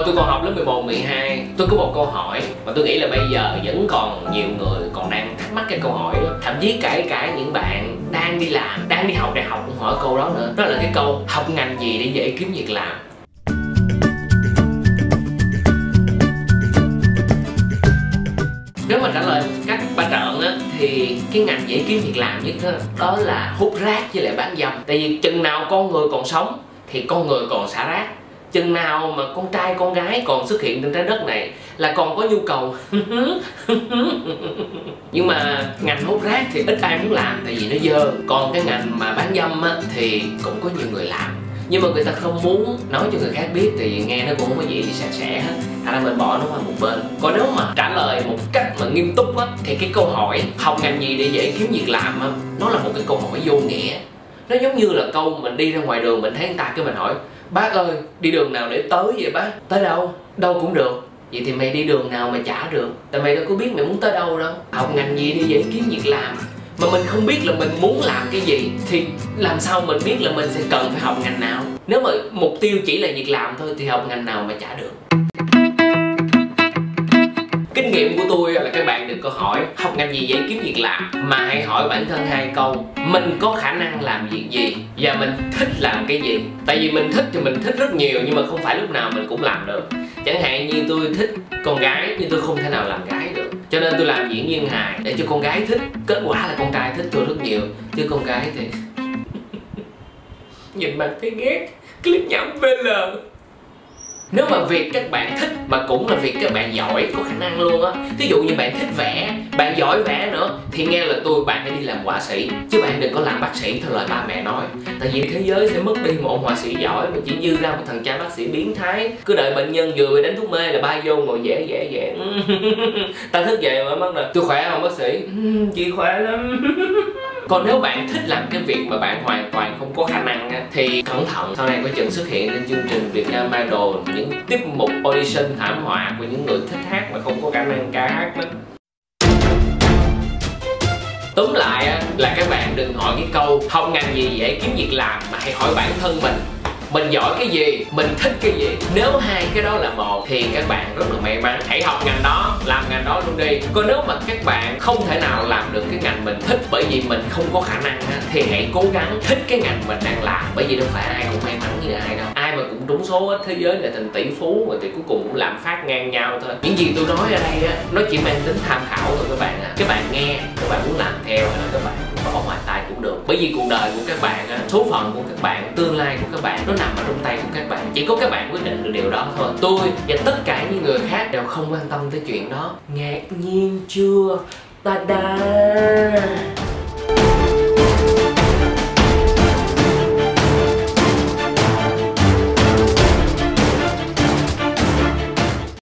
Hồi tôi còn học lớp 11, 12, tôi có một câu hỏi mà tôi nghĩ là bây giờ vẫn còn nhiều người còn đang thắc mắc cái câu hỏi đó. Thậm chí kể cả những bạn đang đi làm, đang đi học đại học cũng hỏi câu đó nữa. Đó là cái câu học ngành gì để dễ kiếm việc làm. Nếu mà trả lời một cách ba trợn á thì cái ngành dễ kiếm việc làm nhất đó là hút rác với lại bán dâm. Tại vì chừng nào con người còn sống thì con người còn xả rác. Chừng nào mà con trai con gái còn xuất hiện trên trái đất này là còn có nhu cầu. Nhưng mà ngành hút rác thì ít ai muốn làm tại vì nó dơ. Còn cái ngành mà bán dâm á thì cũng có nhiều người làm, nhưng mà người ta không muốn nói cho người khác biết thì nghe nó cũng không có gì sạch sẽ hết, thành ra mình bỏ nó qua một bên. Còn nếu mà trả lời một cách mà nghiêm túc á thì cái câu hỏi học ngành gì để dễ kiếm việc làm á, nó là một cái câu hỏi vô nghĩa. Nó giống như là câu mình đi ra ngoài đường mình thấy người ta cái mình hỏi: bác ơi, đi đường nào để tới vậy bác? Tới đâu? Đâu cũng được. Vậy thì mày đi đường nào mà chả được, tại mày đâu có biết mày muốn tới đâu đâu. Học ngành gì để dễ kiếm việc làm mà mình không biết là mình muốn làm cái gì thì làm sao mình biết là mình sẽ cần phải học ngành nào? Nếu mà mục tiêu chỉ là việc làm thôi thì học ngành nào mà chả được. Kinh nghiệm của tôi là các bạn đừng có hỏi học ngành gì dễ kiếm việc làm, mà hãy hỏi bản thân hai câu: mình có khả năng làm việc gì và mình thích làm cái gì. Tại vì mình thích thì mình thích rất nhiều, nhưng mà không phải lúc nào mình cũng làm được. Chẳng hạn như tôi thích con gái nhưng tôi không thể nào làm gái được, cho nên tôi làm diễn viên hài để cho con gái thích. Kết quả là con trai thích tôi rất nhiều, chứ con gái thì nhìn mặt thấy ghét. Clip nhảm VL. Nếu mà việc các bạn thích mà cũng là việc các bạn giỏi, có khả năng luôn á, ví dụ như bạn thích vẽ, bạn giỏi vẽ nữa, thì nghe lời tôi bạn hãy đi làm họa sĩ, chứ bạn đừng có làm bác sĩ theo lời ba mẹ nói. Tại vì thế giới sẽ mất đi một ông họa sĩ giỏi mà chỉ dư ra một thằng cha bác sĩ biến thái, cứ đợi bệnh nhân vừa bị đánh thuốc mê là bay vô ngồi vẽ. Ta thức dậy mà mất rồi: tôi khỏe không bác sĩ? Chị khỏe lắm. Còn nếu bạn thích làm cái việc mà bạn hoàn toàn không có khả năng á, thì cẩn thận, sau này có chừng xuất hiện trên chương trình Việt Nam Idol những tiết mục audition thảm họa của những người thích hát mà không có khả năng ca hát đó. Tóm lại á, là các bạn đừng hỏi cái câu học ngành gì dễ kiếm việc làm, mà hãy hỏi bản thân mình giỏi cái gì, mình thích cái gì. Nếu hai cái đó là một thì các bạn rất là may mắn, hãy học ngành đó, làm ngành đó luôn đi. Còn nếu mà các bạn không thể nào làm được cái ngành mình thích bởi vì mình không có khả năng thì hãy cố gắng thích cái ngành mình đang làm, bởi vì đâu phải ai cũng may mắn như ai đâu. Ai mà cũng trúng số á, thế giới này thành tỷ phú rồi thì cuối cùng cũng làm phát ngang nhau thôi. Những gì tôi nói ở đây á, nó chỉ mang tính tham khảo thôi các bạn ạ. Các bạn nghe, các bạn muốn làm theo hay là các bạn bỏ ngoài tai cũng được. Bởi vì cuộc đời của các bạn á, số phận của các bạn, tương lai của các bạn nó nằm ở trong tay của các bạn. Chỉ có các bạn quyết định được điều đó thôi. Tôi và tất cả những người khác đều không quan tâm tới chuyện đó. Ngạc nhiên chưa? Ta-da!